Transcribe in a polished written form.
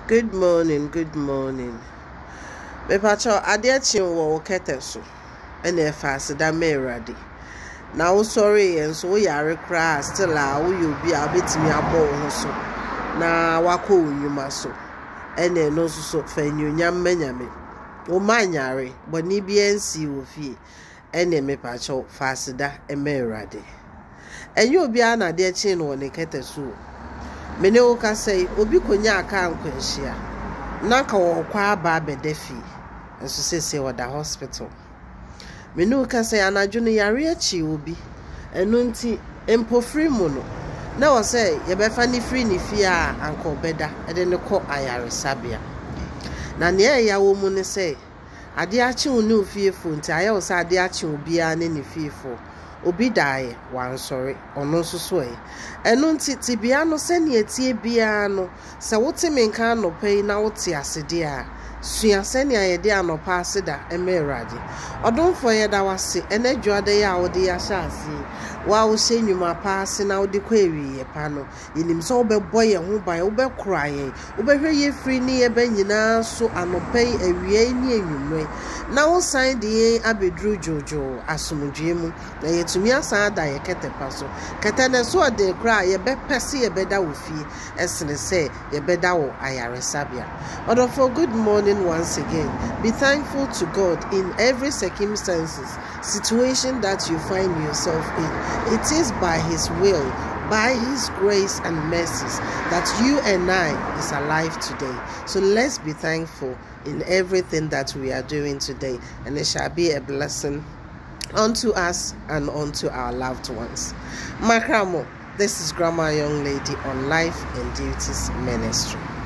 Good morning, good morning. Me pacho ade chin wo kete so. Ene fast da me ready. Now sorry and so yare kra still a wo you bi a betimi abo ho so. Na wako nyuma so. Ene no so fa nyunyam manyame. O manyare boni bi ensi wo fie. Ene me pacho fast da e me ready. Enyo obi a na de chin wo ne kete so. Mene o ka say obi konya aka ankwahia na ka wo kwa ba bedafi enso sese wo da hospital. Mene o ka say anadwo no yare achi obi enu nti empofri mu no na wo say ye befa ni free ni fie a anko beda ede ne ko ayare sabia na ne ya wo mu ne say ade achi wo ne ofie fo nti aye wo say ade achi obi a ne ne fie fo obi dae wan sorry ono so e eno ntiti bia no se ne etie bia no se wote menka no pei na wote asede a sua se ne ayede anopa aseda emerade odonfo ye da wase enadwade ya wode ya hyase wa wo se nwuma pa ase na wode kwa ewiye pa no yinim so obebo ye ho ban obekora ye obehwe ye free ni ye banyina so anopei ewiye ni enwumwe na wo san de abedru jojo asomdwe mu na yetumi asan da ye ketepa so ketene so de kra ye be pese ye beda wo fie esene se ye beda wo ayare sabia. For good morning once again. Be thankful to God in every circumstances, situation that you find yourself in. It is by his will, by his grace and mercies that you and I is alive today. So let's be thankful in everything that we are doing today, and it shall be a blessing unto us and unto our loved ones. Makramo, this is Grandma Young Lady on Life and Duties Ministry.